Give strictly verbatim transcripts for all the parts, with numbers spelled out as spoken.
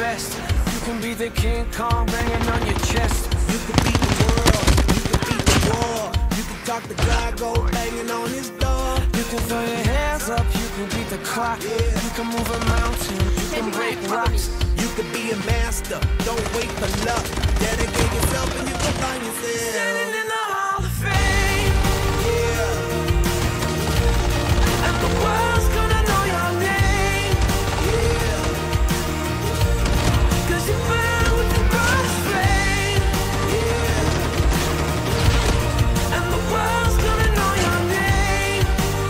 best. You can be the King Kong banging on your chest. You can beat the world, you can beat the war. You can talk to God, go banging on his door. You can throw your hands up, you can beat the clock. Yeah. You can move a mountain, you can break rocks. You can be a master, don't wait for luck. Dedicate yourself and you can find yourself. Standing in the Hall of Fame, Yeah, and the world's gonna know your name. yeah, Cause you burn with the brightest flame, yeah, and the world's gonna know your name.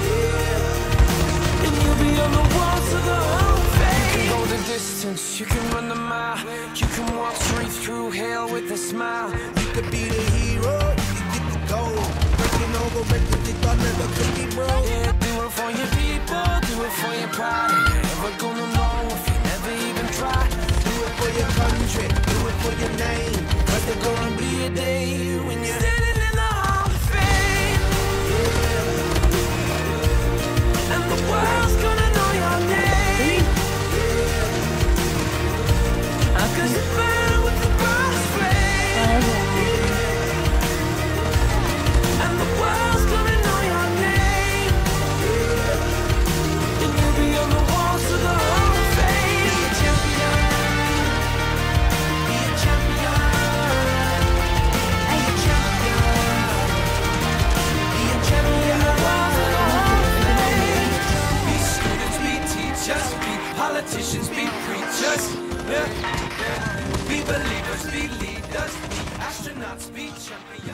yeah. And you'll be on the walls of the Hall of Fame. You can go the distance, you can run the mile. You can walk straight through hell with a smile. You could be the hero, you can get the gold. Breaking over records they thought never could be broke. Yeah, do it for your people, do it for your pride. Ain't you ever gonna know if you never even try? Do it for your country, do it for your name. Cause there's gonna be a day when you're standing in the Hall of Fame, and the world's gonna know your name. Cause you burn with the brightest flame, and the world's gonna know your name. And you'll be on the walls of the Hall of Fame. Be a champion, be a champion, be a champion, be a champion. The walls of the Hall of Fame. Be students, be teachers, be politicians, be preachers. Yeah, yeah. Be believers, be leaders, be astronauts, be champions.